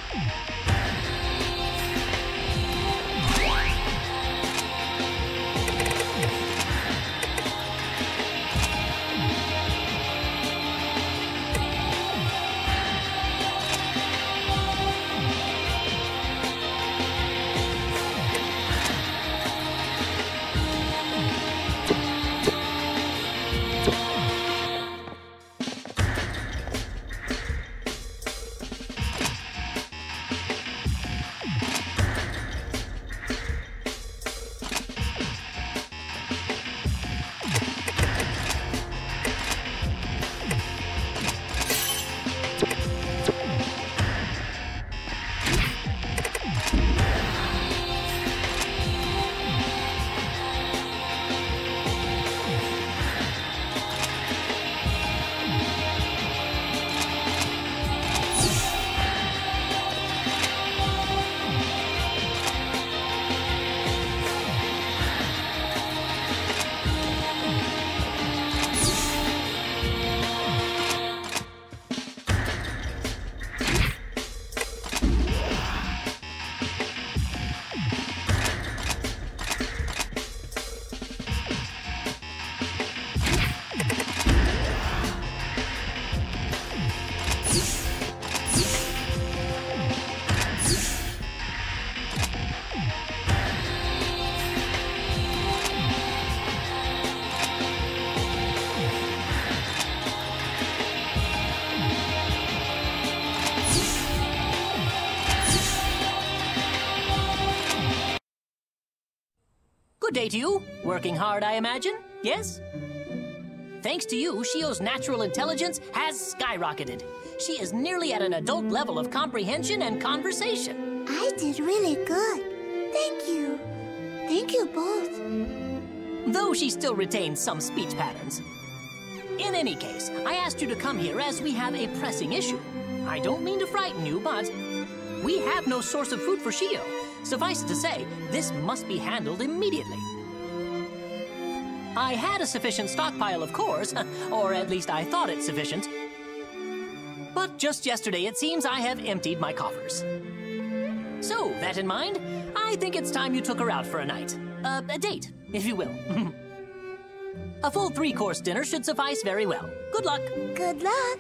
Good day to you. Working hard, I imagine? Yes? Thanks to you, Shio's natural intelligence has skyrocketed. She is nearly at an adult level of comprehension and conversation. I did really good. Thank you. Thank you both. Though she still retains some speech patterns. In any case, I asked you to come here as we have a pressing issue. I don't mean to frighten you, but we have no source of food for Shio. Suffice it to say, this must be handled immediately. I had a sufficient stockpile, of course, or at least I thought it sufficient. But just yesterday, it seems I have emptied my coffers. So, that in mind, I think it's time you took her out for a night. A date, if you will. A full 3-course dinner should suffice very well. Good luck. Good luck.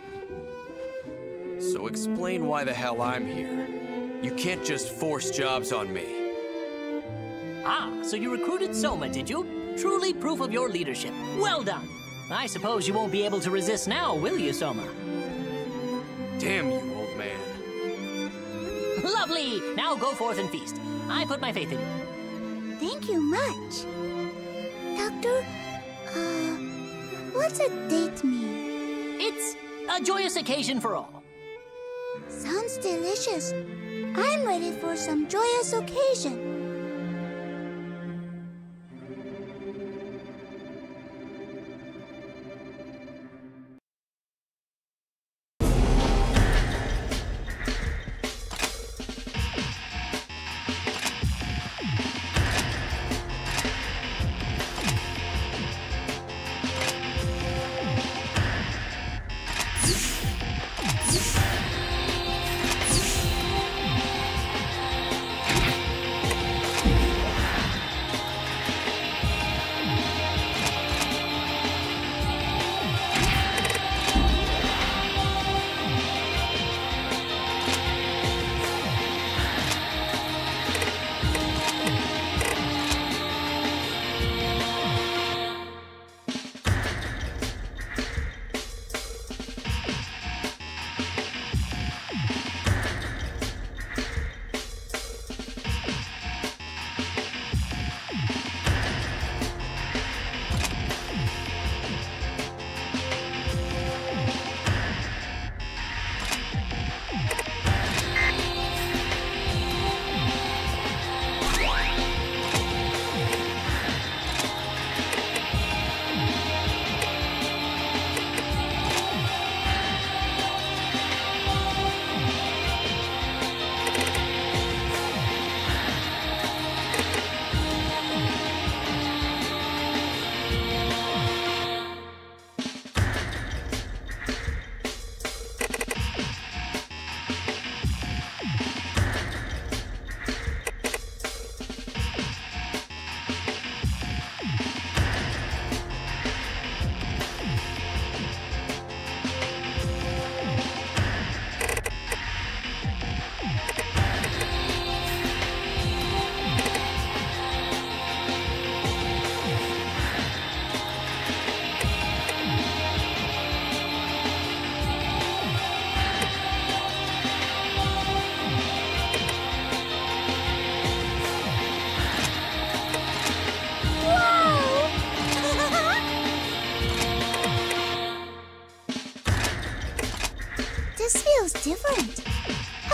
So explain why the hell I'm here. You can't just force jobs on me. Ah, so you recruited Soma, did you? Truly proof of your leadership. Well done. I suppose you won't be able to resist now, will you, Soma? Damn you, old man. Lovely! Now go forth and feast. I put my faith in you. Thank you much. Doctor, what's a date mean? It's a joyous occasion for all. Sounds delicious. I'm ready for some joyous occasion.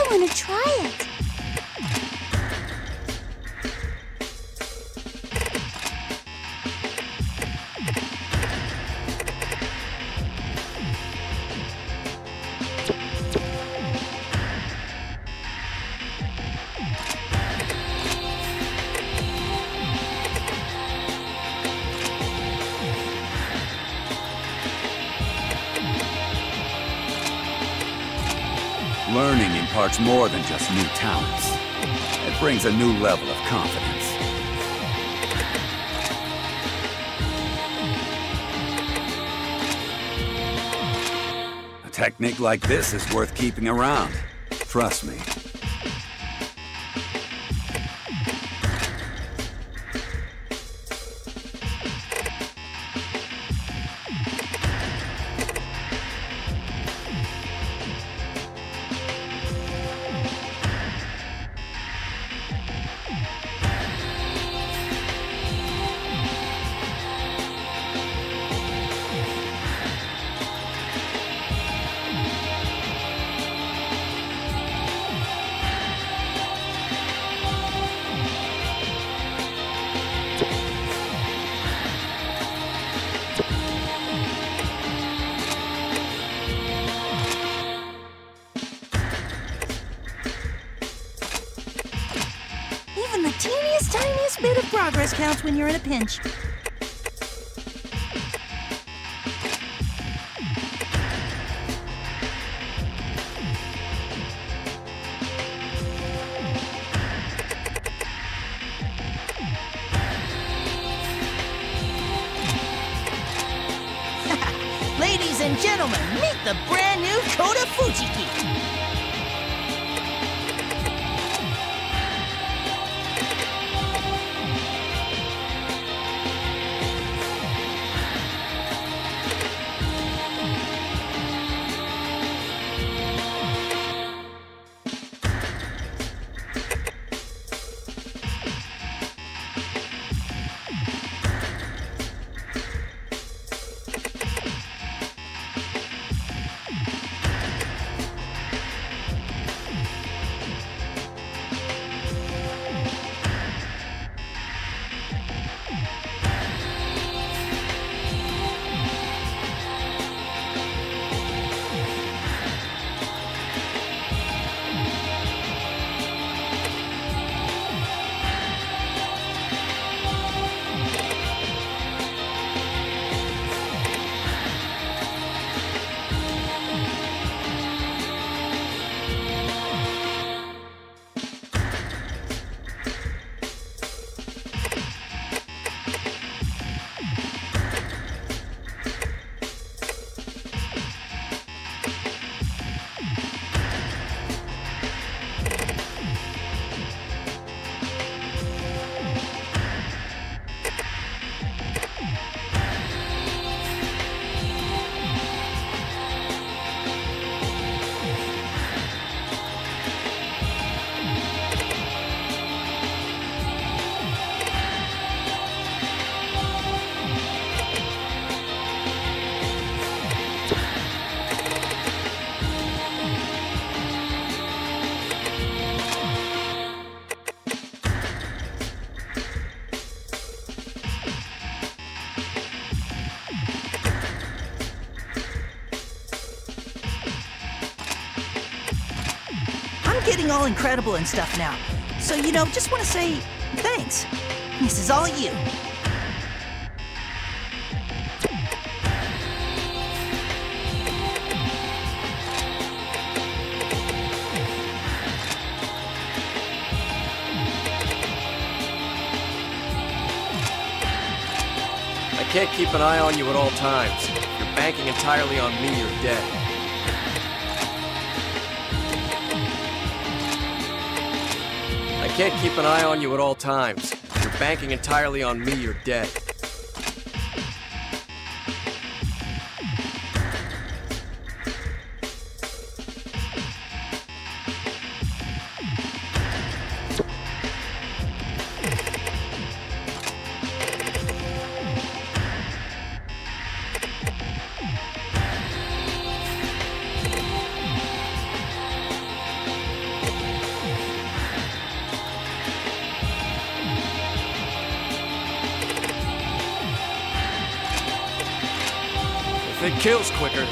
want to try it. Learning imparts more than just new talents. It brings a new level of confidence. A technique like this is worth keeping around. Trust me. Even the tiniest bit of progress counts when you're in a pinch. Ladies and gentlemen, meet the brand new Kota Fujiki. I'm getting all incredible and stuff now. So, just want to say thanks. This is all you. I can't keep an eye on you at all times. If you're banking entirely on me, you're dead. I can't keep an eye on you at all times. If you're banking entirely on me, you're dead. It kills quicker.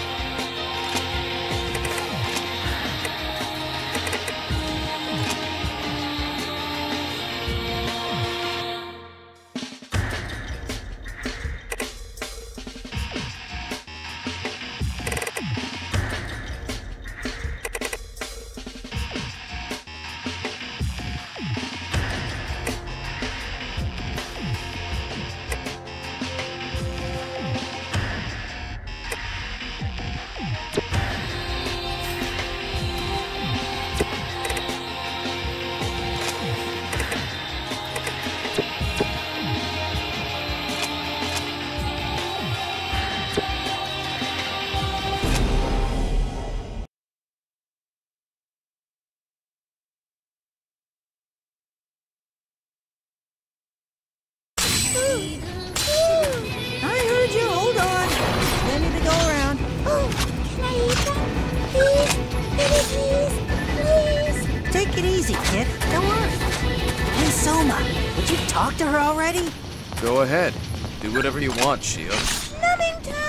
I heard you. Hold on. Plenty to go around. Oh, can I eat them? Please, please, please. Take it easy, kid. Don't worry. Hey, Soma, would you talk to her already? Go ahead. Do whatever you want, Shio. Numbing time!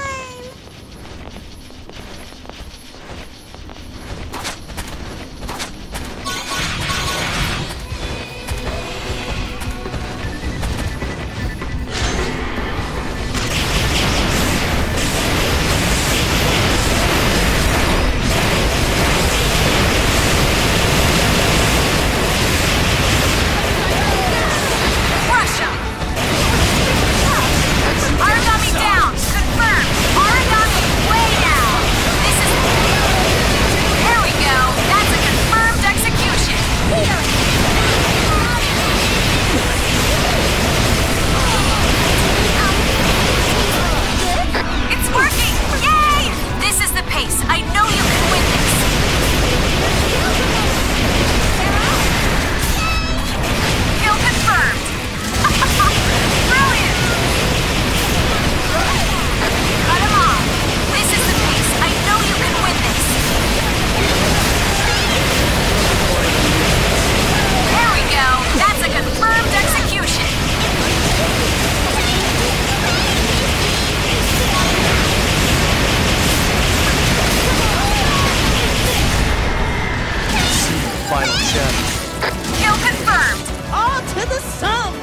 Origami down! Confirmed! Origami way down! This is... There we go! That's a confirmed execution! It's working! Yay! This is the pace! I know you can win this! Kill confirmed! Brilliant! Cut him off! This is the pace! I know you can win this! There we go! That's a confirmed execution! Final check. Kill confirmed! All to the sun!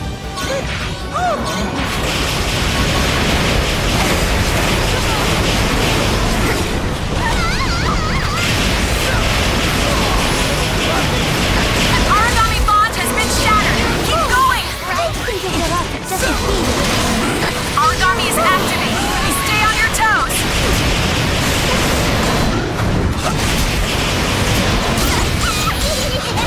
An origami bond has been shattered! Keep going! Don't think of it up. Doesn't mean Origami is activated! Stay on your toes!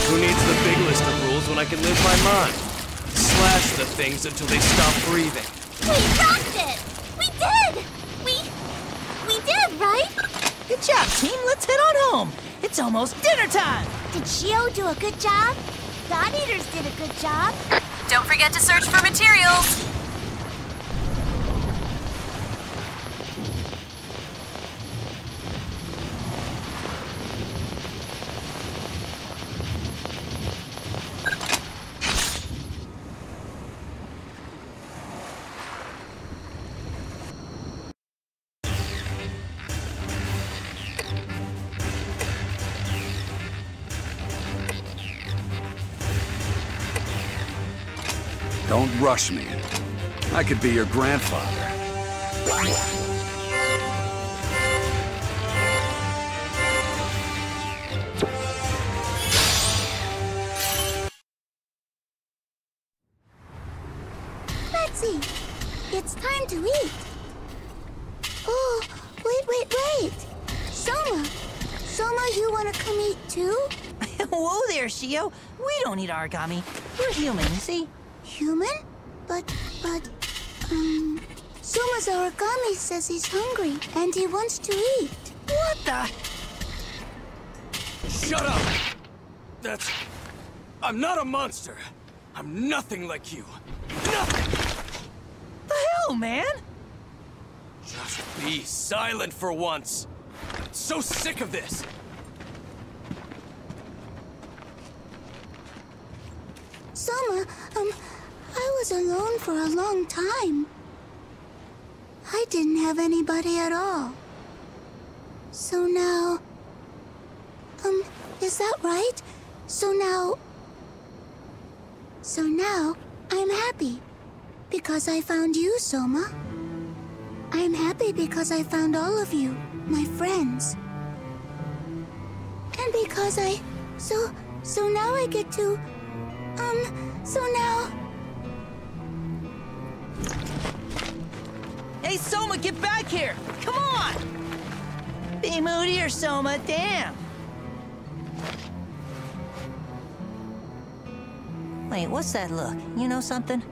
Who needs the big list of rules when I can live my mind? Slash the things until they stop breathing. We rocked it! We did! We did, right? Good job, team. Let's head on home. It's almost dinner time. Did Shio do a good job? God Eaters did a good job. Don't forget to search for materials. Don't rush me. I could be your grandfather. Betsy, it's time to eat. Oh, wait. Soma, you want to come eat too? Whoa there, Shio. We don't eat origami. We're human, you see? Human? But, Soma's origami says he's hungry and he wants to eat. What the? Shut up! I'm not a monster. I'm nothing like you. Nothing! The hell, man? Just be silent for once. I'm so sick of this. Soma, I was alone for a long time. I didn't have anybody at all. So now... is that right? So now I'm happy. Because I found you, Soma. I'm happy because I found all of you, my friends. And because so now I get to... so now... Hey, Soma, get back here! Come on! Be moodier, Soma, damn! Wait, what's that look? You know something?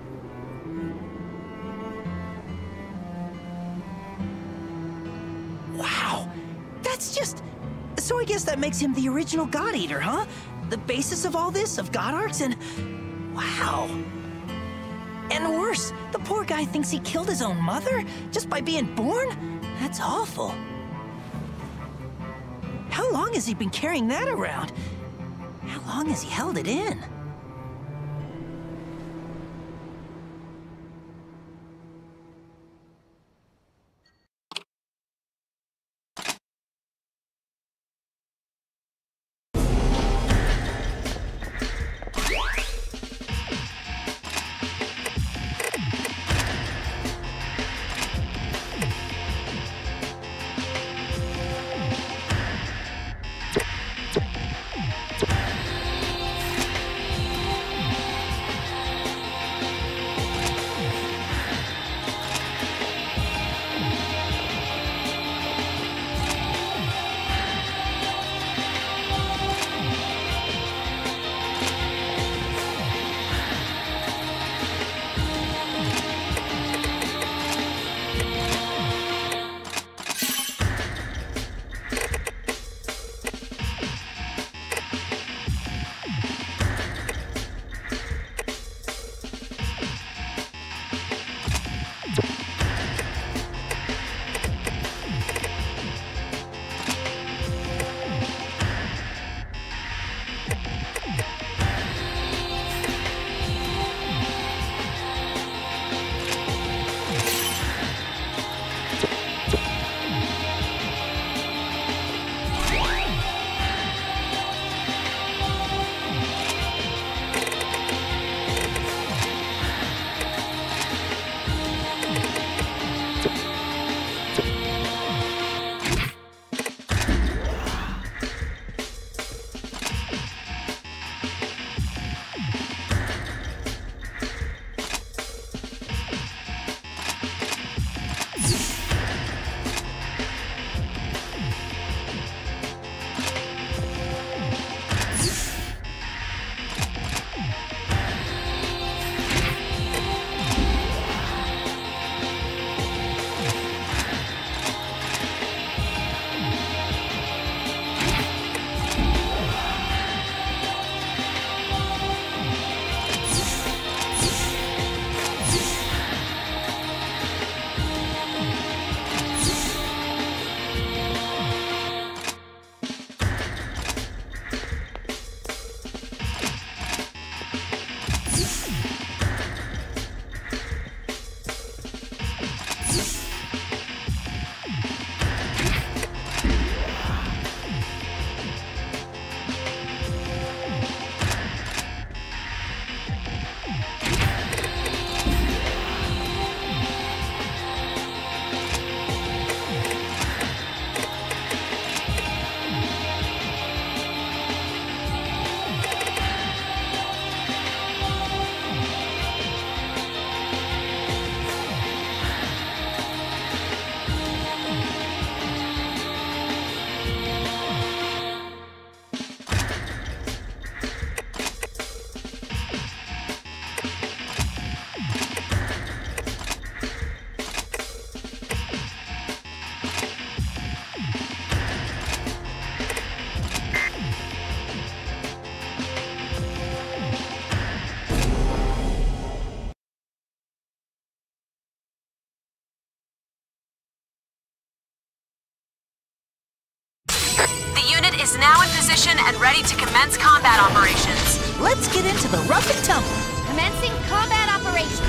Wow! That's just... So I guess that makes him the original God Eater, huh? The basis of all this, of God Arcs, and... Wow! And worse, the poor guy thinks he killed his own mother just by being born? That's awful. How long has he been carrying that around? How long has he held it in? position and ready to commence combat operations. Let's get into the rough and tumble. Commencing combat operations.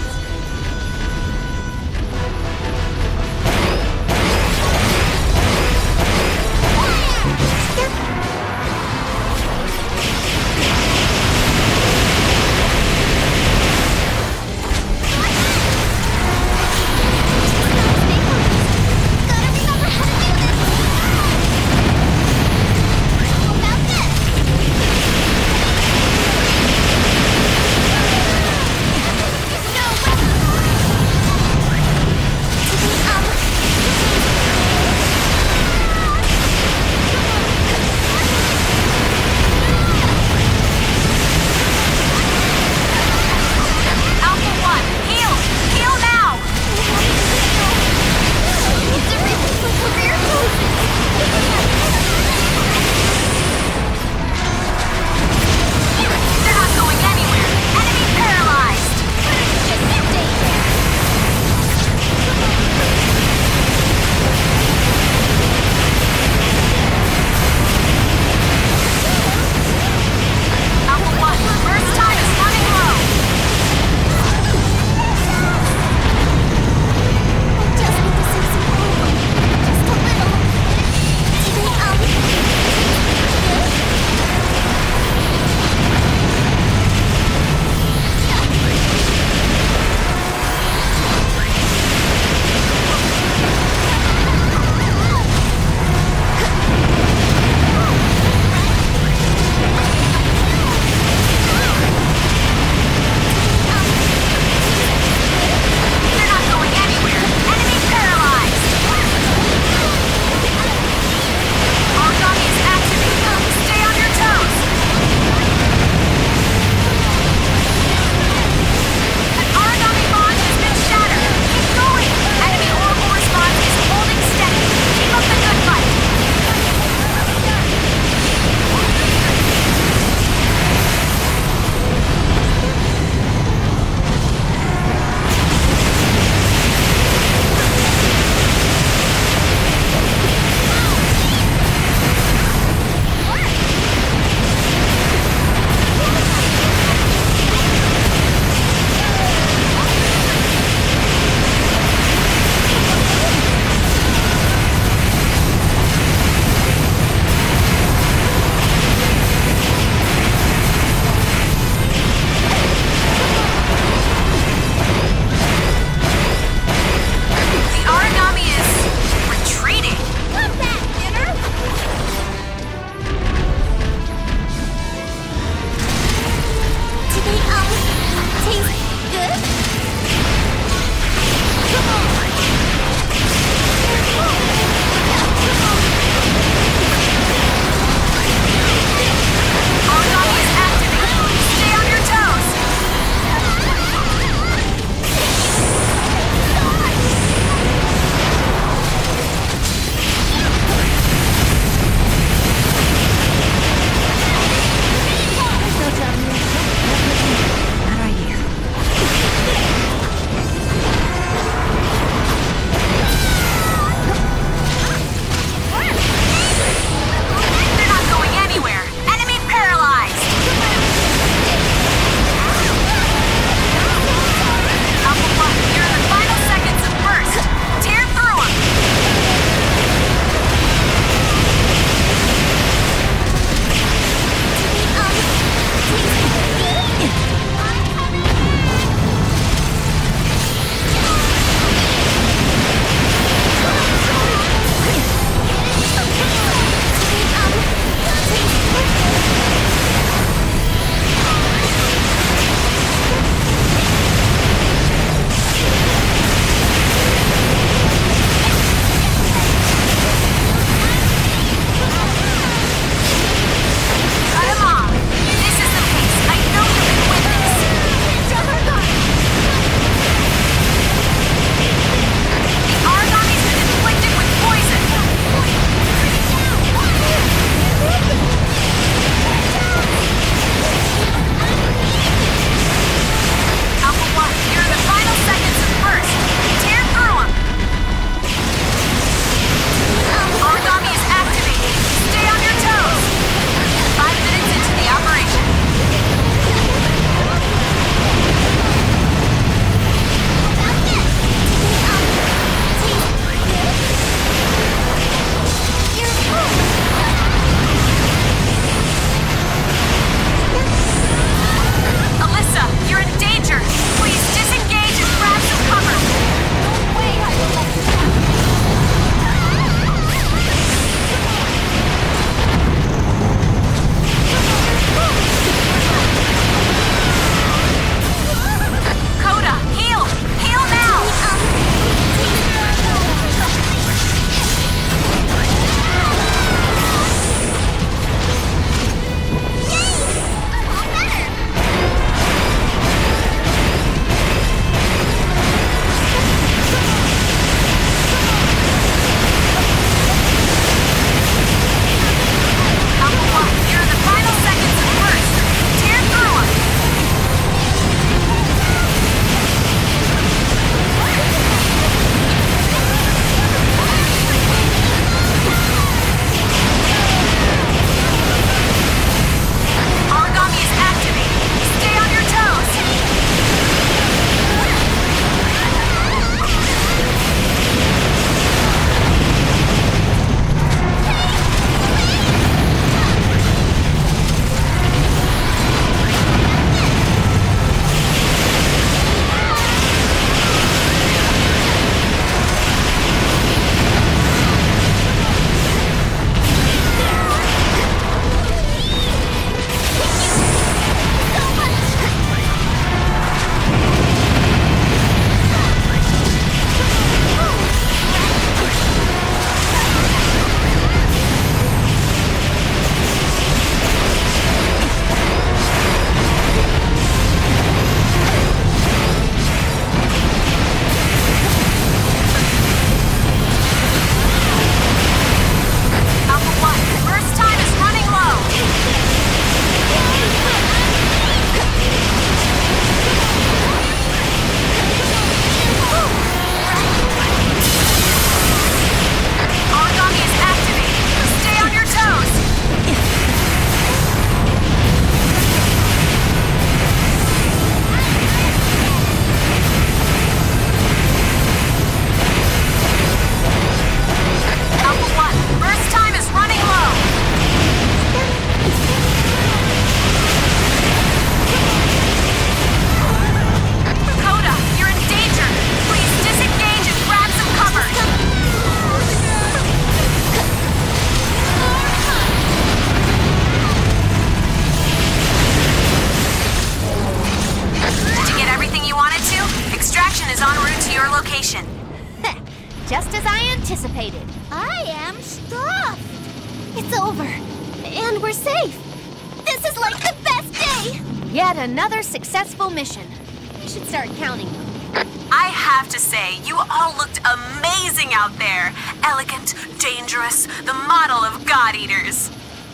just as I anticipated. I am stuffed. It's over. And we're safe. This is like the best day! Yet another successful mission. We should start counting them. I have to say, you all looked amazing out there. Elegant, dangerous, the model of God Eaters.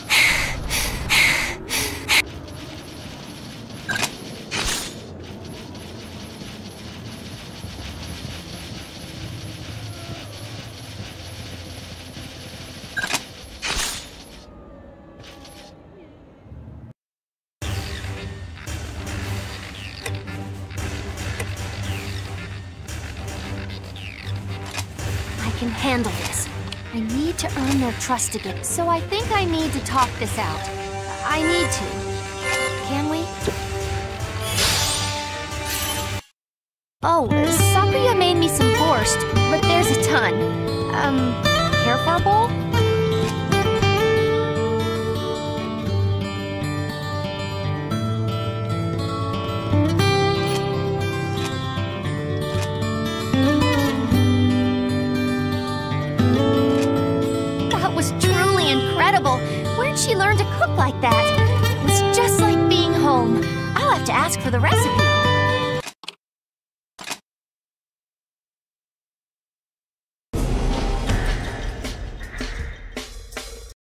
I can handle this. I need to earn their trust again, so I think I need to talk this out. I need to. Can we? Oh, Sakuya made me some borscht, but there's a ton. Care for a bowl? Incredible. Where'd she learn to cook like that? It's just like being home. I'll have to ask for the recipe.